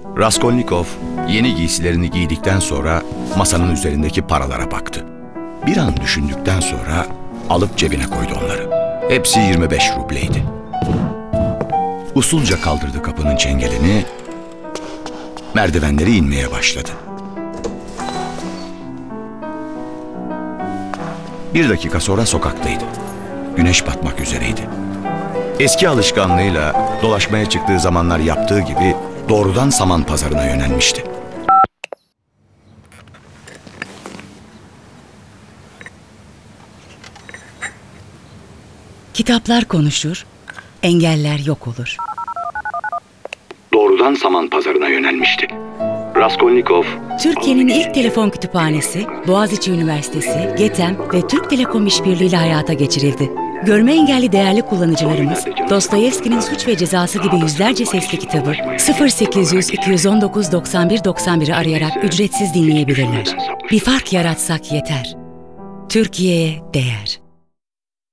Raskolnikov yeni giysilerini giydikten sonra masanın üzerindeki paralara baktı. Bir an düşündükten sonra alıp cebine koydu onları. Hepsi 25 rubleydi. Usulca kaldırdı kapının çengelini, merdivenleri inmeye başladı. Bir dakika sonra sokaktaydı. Güneş batmak üzereydi. Eski alışkanlığıyla dolaşmaya çıktığı zamanlar yaptığı gibi doğrudan saman pazarına yönelmişti. Kitaplar konuşur, engeller yok olur. Doğrudan saman pazarına yönelmişti. Raskolnikov, Türkiye'nin ilk telefon kütüphanesi, Boğaziçi Üniversitesi, GETEM ve Türk Telekom işbirliğiyle hayata geçirildi. Görme engelli değerli kullanıcılarımız, Dostoyevski'nin Suç ve Cezası gibi yüzlerce sesli kitabı 0800-219-91-91'i arayarak ücretsiz dinleyebilirler. Bir fark yaratsak yeter. Türkiye'ye değer.